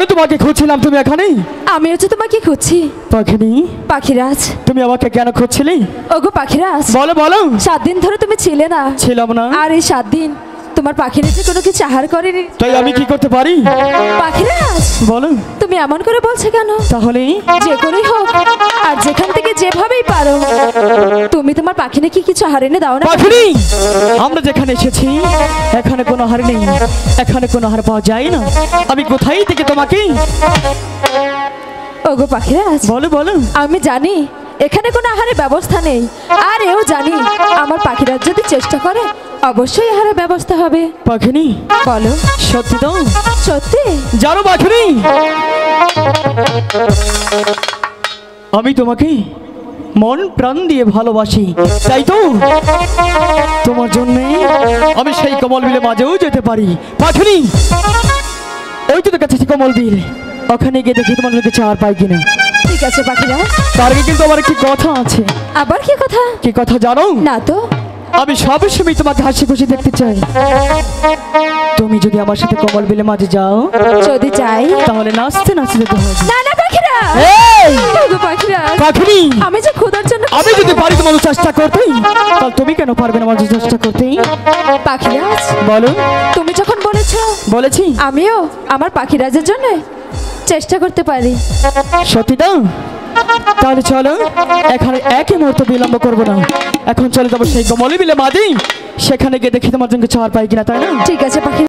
তোমাকে খুঁজছিলাম, তুমি এখানে? আমিও তো তোমাকে খুঁজছি। পাখিনি, পাখিরাজ তুমি আমাকে কেন খুঁজছিলে? ওগো পাখিরাজ, বলো বলো। 7 দিন ধরে তুমি ছিলে না। ছিলাম না। আর এই 7 দিন তোমার পাখিরাজে কোনো কিছু আহার করেনি। তাই আমি কি করতে পারি? পাখিরাজ বলো। তুমি এমন করে বলছো কেন? তাহলে যে করেই হোক আর যেখান থেকে যেভাবেই পারো তুমি তোমার পাখিকে কিছু আহার এনে দাও না। পাখিনি, আমরা যেখানে এসেছি এখানে কোনো আহার নেই, এখানে কোনো আহার পাওয়া যায় না। আমি কোথায় থেকে তোমাকে? ওগো পাখিরাজ বলো বলো। আমি জানি এখানে কোনো আহারের ব্যবস্থা নেই, আর এও জানি আমার পাখিরাজ যদি চেষ্টা করে অবশ্যই আহারের ব্যবস্থা হবে। পাখিনি, বলো। সত্যি তো? সত্যি। জানো পাখিনি, আমি তোমাকে মন প্রাণ দিয়ে ভালোবাসি, তাই তো তোমার জন্য আমি সেই কমল বিলে মাঝেও যেতে পারি। পাখিনি, ওই তো কাছে কমল বিল, ওখানে গিয়ে দেখি তোমার লোকে চার পাই কিনা। ঠিক আছে পাখিরাজ। তার আগে কিন্তু আমার একটি কথা আছে। আবার কি কথা? কি কথা জানো? না তো। আমি সবসময় তোমাকে হাসি খুশি দেখতে চাই। তুমি যদি আমার সাথে কমল বিলে মাঝে যাও, যদি চাই তাহলে নাচতে নাচতে যেতে হবে। না না পাখিরাজ। এই! ওগো পাখিরাজ পাখিনি, আমি যে খোদার জন্য আমি যদি পারি তোমার চেষ্টা করতে, তাহলে তুমি কেন পারবে না আমার চেষ্টা করতে? পাখিরাজ বলো। তুমি যখন বলেছো বলেছি। আমিও আমার পাখিরাজের জন্য চেষ্টা করতে পারি। সত্যি তো? তাহলে চলো, এখানে একই মুহূর্ত বিলম্ব করবো না, এখন চলে যাবো সেই কমল বিলে মাঝে, সেখানে গিয়ে দেখি তোমার জন্য ছাড় পাই কিনা, তাই না? ঠিক আছে পাখি।